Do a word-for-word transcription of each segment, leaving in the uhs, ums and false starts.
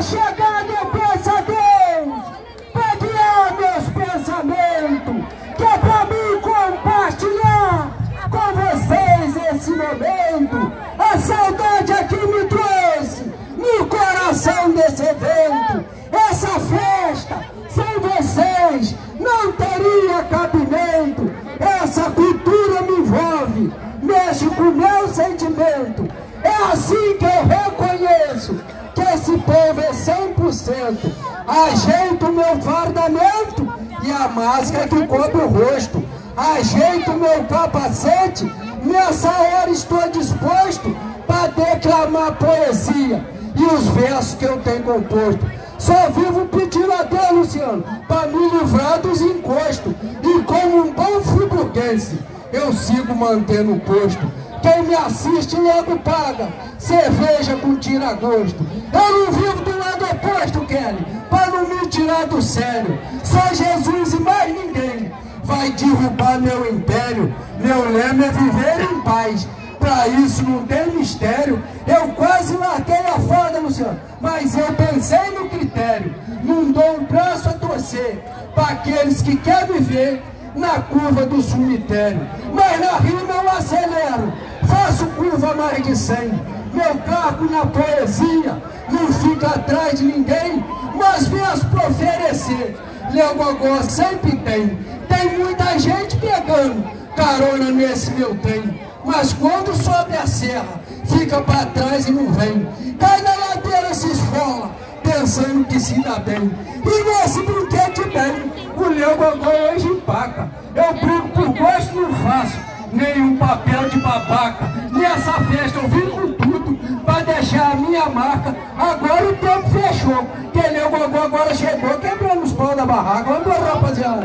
chegado eu peço a Deus para guiar meus pensamentos, que é para mim compartilhar com vocês esse momento. A saudade aqui me trouxe no coração desse evento. Essa festa sem vocês não teria cabimento. Essa cultura me envolve, mexe com o meu sentimento. É assim que eu reconheço que esse povo é cem por cento. Ajeito o meu fardamento e a máscara que cobre o rosto. Ajeito o meu capacete, nessa hora estou disposto para declamar poesia e os versos que eu tenho composto. Só vivo pedindo a Deus, Luciano, para me livrar dos encostos. E como um bom friburguense, eu sigo mantendo o posto. Quem me assiste logo paga cerveja com tira-gosto. Eu não vivo do lado oposto, Kelly, para não me tirar do sério. Só Jesus e mais ninguém vai derrubar meu império. Meu lema é viver em paz. Pra isso não tem mistério. Eu quase larguei a farda, Luciano, mas eu pensei no critério. Não dou um braço a torcer para aqueles que querem viver na curva do cemitério. Mas na rima eu acelero, faço curva mais de cem. Meu cargo na poesia não fica atrás de ninguém, mas verso pra oferecer, Léo Gogó sempre tem. Tem muita gente pegando carona nesse meu trem, mas quando sobe a serra, fica pra trás e não vem. Cai na ladeira, se esfola, pensando que se dá bem. E nesse brinquedo bem, o Léo Gogó hoje empaca. Eu brigo por gosto, não faço nenhum papel de babaca. Nessa festa eu vim com tudo pra deixar a minha marca. Agora o tempo fechou, que Léo Gogó agora chegou quebrando os pau da barraca. Vamos embora, rapaziada.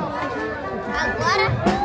Agora...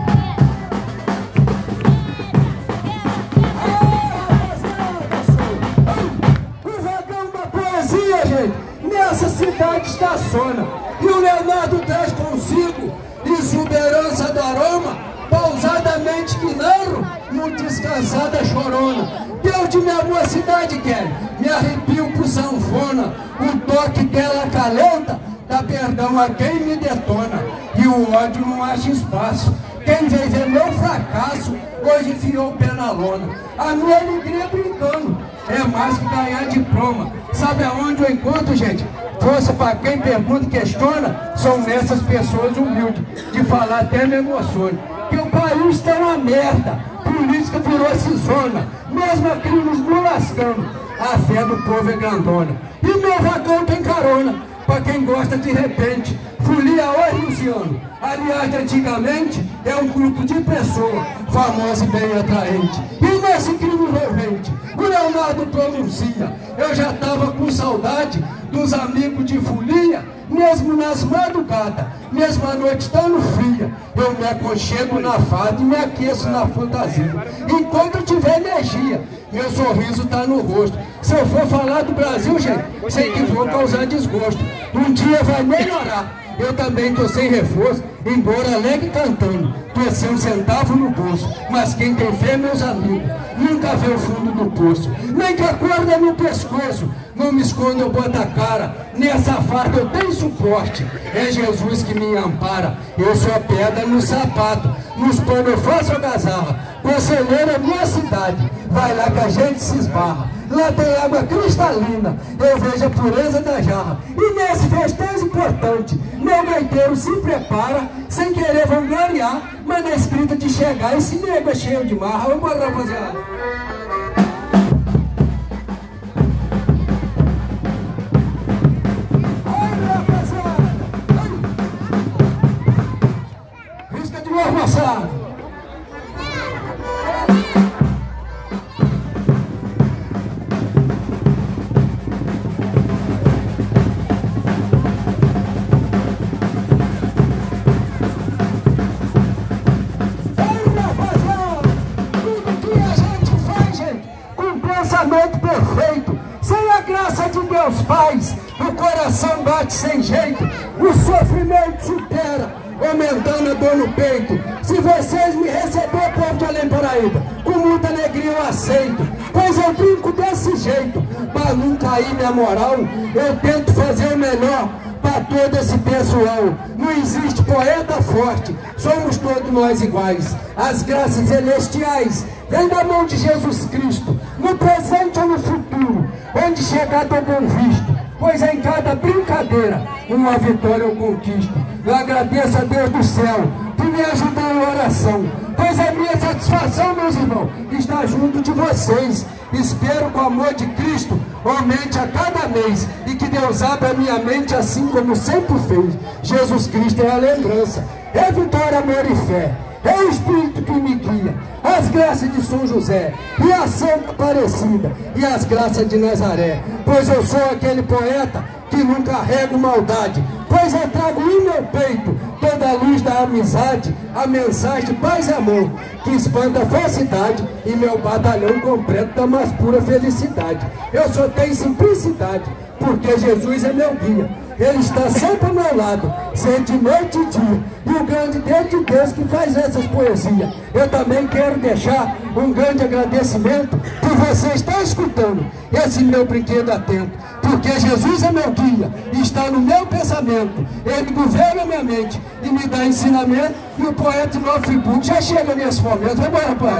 Gente, nessa cidade estaciona, e o Leonardo traz consigo exuberância do aroma, pausadamente quinando, no descansada chorona. Deu de minha mocidade, Kelly, me arrepio por sanfona, o toque dela acalenta, dá perdão a quem me detona, e o ódio não acha espaço. Quem veio ver meu fracasso, hoje enfiou o pé na lona. A minha alegria brincando é mais que ganhar diploma. Sabe aonde eu encontro, gente? Força para quem pergunta e questiona, são nessas pessoas humildes, de falar até me emociona. Que o país está uma merda, política virou cisona, mesmo a crimes não lascando, a fé do povo é grandona. E meu vagão tem carona, para quem gosta de repente. Folia hoje, Luciano, aliás, antigamente, é um grupo de pessoas, famosa e bem atraente. E nesse crime envolvente, o Leonardo pronuncia, eu já tava com saudade dos amigos de folia, mesmo nas madrugadas, mesmo a noite estando fria, eu me aconchego na fada e me aqueço na fantasia. Enquanto eu tiver energia, meu sorriso tá no rosto. Se eu for falar do Brasil, gente, sei que vou causar desgosto. Um dia vai melhorar. Eu também tô sem reforço, embora alegre cantando, tô sem um centavo no bolso. Mas quem tem fé, meus amigos, nunca vê o fundo do poço. Nem que a corda no pescoço, não me esconda, eu boto a cara. Nessa farda eu tenho suporte, é Jesus que me ampara. Eu sou a pedra no sapato, nos panos eu faço algazarra. Conselheiro é minha cidade, vai lá que a gente se esbarra. Lá tem água cristalina, eu vejo a pureza da jarra. E nesse festejo importante, meu gaiteiro se prepara, sem querer vangloriar, mas na escrita de chegar, esse nego é cheio de marra. Vamos embora, rapaziada. Oi, rapaziada. Risca de novo, moçada. Perfeito, sem a graça de Deus faz, o coração bate sem jeito, o sofrimento supera, aumentando a dor no peito. Se vocês me receberem, povo de Além Paraíba, com muita alegria eu aceito, pois eu brinco desse jeito. jeito, para não cair minha moral, eu tento fazer o melhor para todo esse pessoal. Não existe poeta forte, somos todos nós iguais. As graças celestiais vêm da mão de Jesus Cristo, no presente ou no futuro, onde chegar dou bom visto, pois em cada brincadeira uma vitória eu conquisto. Eu agradeço a Deus do céu que me ajudou em oração, pois é minha satisfação, meus irmãos, estar junto de vocês. Espero que o amor de Cristo aumente a cada mês e que Deus abra a minha mente assim como sempre fez. Jesus Cristo é a lembrança, é vitória, amor e fé, é o Espírito que me guia, as graças de São José e a Santa Aparecida e as graças de Nazaré, pois eu sou aquele poeta que não carrego maldade, pois eu trago em meu peito toda a luz da amizade, a mensagem de paz e amor, que espanta a falsidade, e meu batalhão completo da mais pura felicidade. Eu só tenho simplicidade, porque Jesus é meu guia, Ele está sempre ao meu lado, sempre de noite e dia, e o grande Deus de Deus que faz essas poesias. Eu também quero deixar um grande agradecimento por você estar escutando esse meu brinquedo atento, porque Jesus é meu guia, está no meu pensamento, Ele governa minha mente e me dá ensinamento, e o poeta de Nova Friburgo já chega nesse momento. Vamos embora, pai.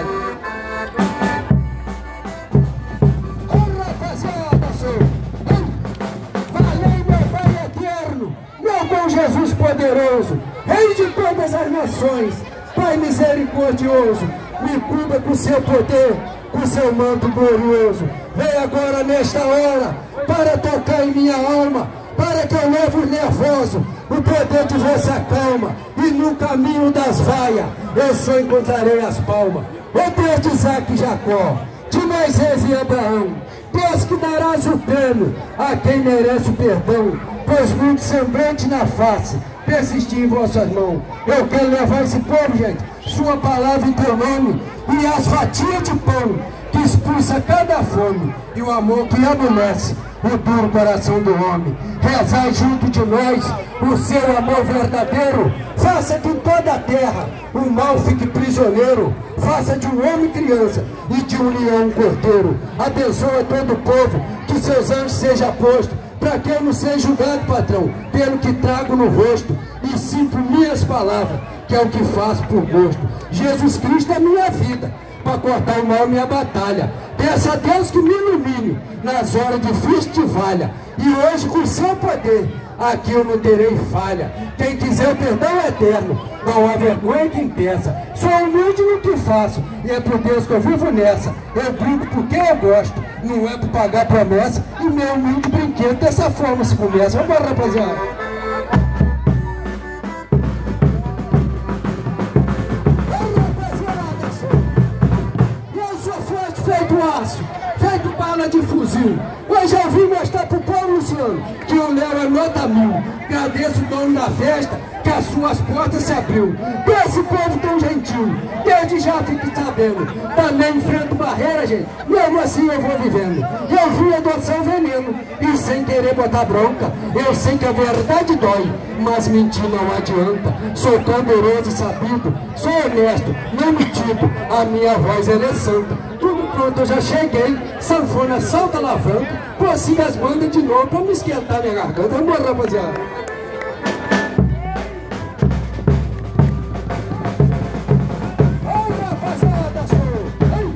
Ô rapaziada, senhor, valeu meu Pai eterno, meu bom Jesus poderoso, Rei de todas as nações, Pai misericordioso, me cubra com seu poder, com seu manto glorioso. Vem agora nesta hora para tocar em minha alma, para que eu leve o nervoso, o poder de vossa calma, e no caminho das vaias eu só encontrarei as palmas. Ó Deus de Isaac e Jacó, de Moisés e Abraão, Deus que darás o prêmio a quem merece o perdão, pois muito semblante na face persistir em vossas mãos. Eu quero levar esse povo, gente, sua palavra em teu nome, e as fatias de pão que expulsa cada fome, e o amor que amolece o duro coração do homem. Rezai junto de nós o seu amor verdadeiro, faça que em toda a terra o mal fique prisioneiro, faça de um homem criança e de um leão cordeiro. Abençoa todo o povo, que seus anjos sejam postos, para que eu não seja julgado, patrão, pelo que trago no rosto, e sim por minhas palavras, que é o que faço por gosto. Jesus Cristo é minha vida, para cortar o mal minha batalha. Peço a Deus que me ilumine nas horas difíceis de valha, e hoje com seu poder aqui eu não terei falha. Quem quiser o perdão eterno, não há vergonha que impeça. Sou humilde no que faço, e é por Deus que eu vivo nessa. Eu brinco porque eu gosto, não é por pagar promessa, e meu humilde brinquedo dessa forma se começa. Vamos embora, rapaziada. Feito aço, feito bala de fuzil. Hoje eu vim mostrar pro povo, Luciano, que o Léo é nota mil. Agradeço o dono da festa, que as suas portas se abriu. Esse povo tão gentil, desde já fique sabendo. Também enfrento barreira, gente, mesmo assim eu vou vivendo. Eu vi adoção veneno, e sem querer botar bronca, eu sei que a verdade dói, mas mentir não adianta. Sou poderoso e sabido, sou honesto, não metido, a minha voz ela é santa. Tudo pronto, eu já cheguei, sanfona salta alavanca, consigo as bandas de novo pra me esquentar minha garganta. Vamos embora, rapaziada. Ô rapaziada, senhor,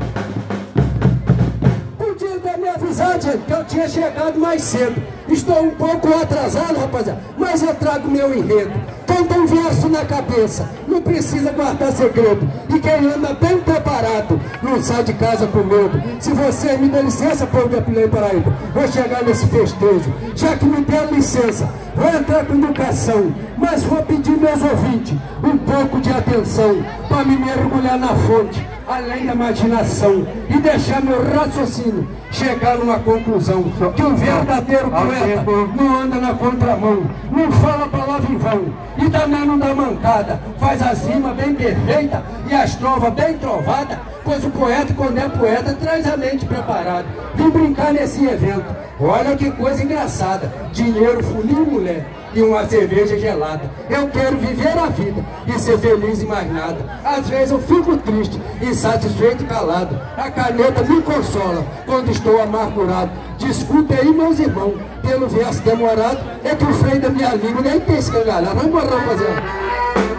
podia ter me avisado, gente, que eu tinha chegado mais cedo. Estou um pouco atrasado, rapaziada, mas eu trago meu enredo. Quem tem verso na cabeça não precisa guardar segredo, e quem anda bem preparado não sai de casa com medo. Se você me dá licença, povo de Apilei Paraíba, vou chegar nesse festejo. Já que me der licença, vou entrar com educação, mas vou pedir meus ouvintes um pouco de atenção, para me mergulhar na fonte, além da imaginação, e deixar meu raciocínio chegar numa conclusão, que o verdadeiro poeta não anda na contramão, não fala palavra em vão, e também não dá mancada, faz as rimas bem perfeitas e as trovas bem trovadas, pois o poeta, quando é poeta, traz a mente preparada. Vim brincar nesse evento, olha que coisa engraçada, dinheiro, fulinho, mulher e uma cerveja gelada. Eu quero viver a vida e ser feliz e mais nada. Às vezes eu fico triste, insatisfeito e calado. A caneta me consola quando estou amargurado. Desculpe aí, meus irmãos, pelo verso demorado. É que o freio da minha língua nem tem escangalhado. Vamos embora, rapaziada.